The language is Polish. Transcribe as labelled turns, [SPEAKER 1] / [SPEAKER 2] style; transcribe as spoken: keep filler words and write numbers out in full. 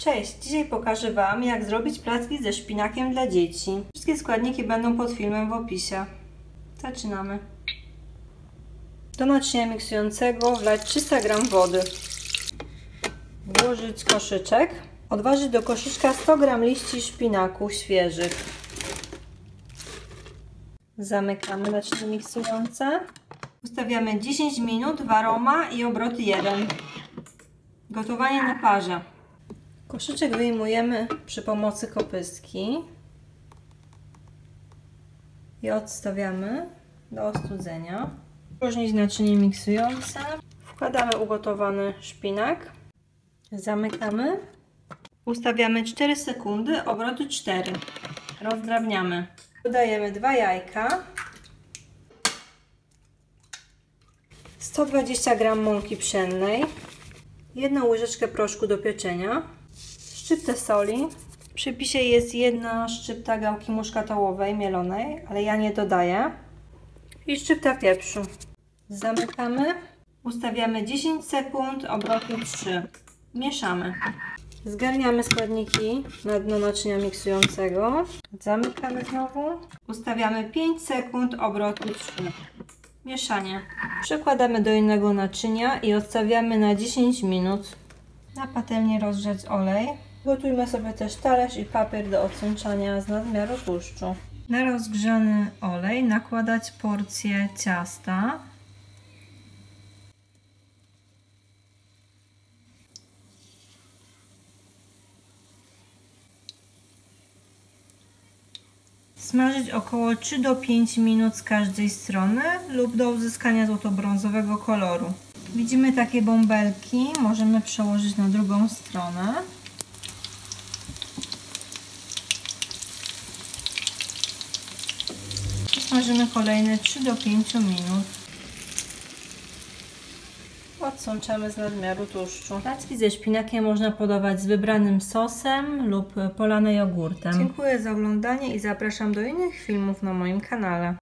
[SPEAKER 1] Cześć! Dzisiaj pokażę Wam, jak zrobić placki ze szpinakiem dla dzieci. Wszystkie składniki będą pod filmem w opisie. Zaczynamy. Do naczynia miksującego wlać trzysta gramów wody. Włożyć koszyczek. Odważyć do koszyczka sto gramów liści szpinaku świeżych. Zamykamy naczynie miksujące. Ustawiamy dziesięć minut w aroma i obroty jeden. Gotowanie na parze. Koszyczek wyjmujemy przy pomocy kopystki i odstawiamy do ostudzenia. Opróżnić naczynie miksujące. Wkładamy ugotowany szpinak. Zamykamy. Ustawiamy cztery sekundy, obroty cztery. Rozdrabniamy. Dodajemy dwa jajka. sto dwadzieścia gramów mąki pszennej. Jedną łyżeczkę proszku do pieczenia. Szczyptę soli. W przepisie jest jedna szczypta gałki muszkatołowej mielonej, ale ja nie dodaję. I szczypta pieprzu. Zamykamy. Ustawiamy dziesięć sekund, obroty trzy. Mieszamy. Zgarniamy składniki na dno naczynia miksującego. Zamykamy znowu. Ustawiamy pięć sekund, obroty trzy. Mieszanie. Przekładamy do innego naczynia i odstawiamy na dziesięć minut. Na patelnię rozgrzać olej. Gotujmy sobie też talerz i papier do odsączania z nadmiaru tłuszczu. Na rozgrzany olej nakładać porcję ciasta. Smażyć około trzy do pięciu minut z każdej strony lub do uzyskania złoto-brązowego koloru. Widzimy takie bąbelki, możemy przełożyć na drugą stronę. Smażymy kolejne trzy do pięciu minut. Odsączamy z nadmiaru tłuszczu. Placki ze szpinakiem można podawać z wybranym sosem lub polane jogurtem. Dziękuję za oglądanie i zapraszam do innych filmów na moim kanale.